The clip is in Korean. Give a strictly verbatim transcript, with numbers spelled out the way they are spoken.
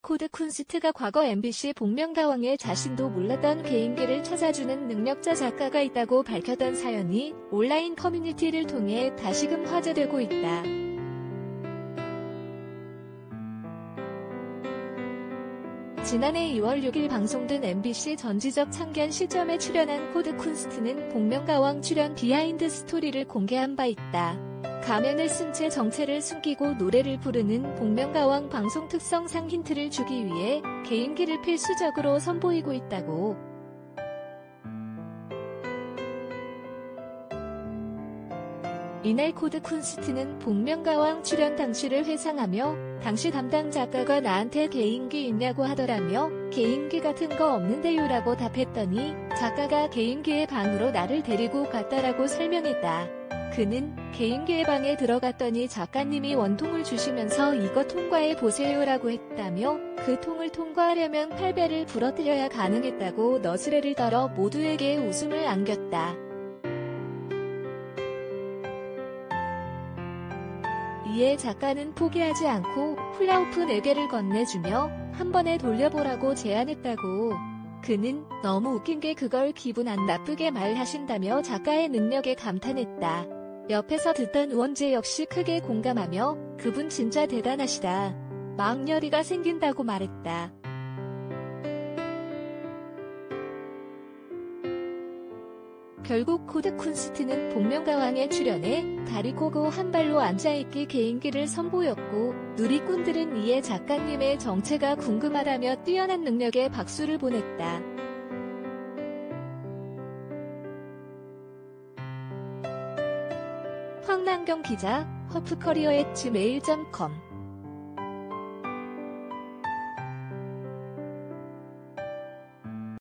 코드 쿤스트가 과거 엠비씨 복면가왕에 자신도 몰랐던 개인기를 찾아주는 능력자 작가가 있다고 밝혔던 사연이 온라인 커뮤니티를 통해 다시금 화제되고 있다. 지난해 이월 육일 방송된 엠비씨 전지적 참견 시점에 출연한 코드 쿤스트는 복면가왕 출연 비하인드 스토리를 공개한 바 있다. 가면을 쓴 채 정체를 숨기고 노래를 부르는 복면가왕 방송 특성상 힌트를 주기 위해 개인기를 필수적으로 선보이고 있다고. 이날 코드 쿤스트는 복면가왕 출연 당시를 회상하며 당시 담당 작가가 나한테 개인기 있냐고 하더라며 개인기 같은 거 없는데요라고 답했더니 작가가 개인기의 방으로 나를 데리고 갔다라고 설명했다. 그는 개인기의 방에 들어갔더니 작가님이 원통을 주시면서 이거 통과해 보세요라고 했다며 그 통을 통과하려면 팔 배를 부러뜨려야 가능했다고 너스레를 떨어 모두에게 웃음을 안겼다. 이에 작가는 포기하지 않고 훌라후프 네 개를 건네주며 한 번에 돌려보라고 제안했다고. 그는 너무 웃긴 게 그걸 기분 안 나쁘게 말하신다며 작가의 능력에 감탄했다. 옆에서 듣던 우원재 역시 크게 공감하며 그분 진짜 대단하시다. 마음열이가 생긴다고 말했다. 결국 코드 쿤스트는 복면가왕에 출연해 다리 꼬고 한 발로 앉아있기 개인기를 선보였고 누리꾼들은 이에 작가님의 정체가 궁금하다며 뛰어난 능력에 박수를 보냈다. 황남경 기자, 허프커리어 앳 지메일 닷 컴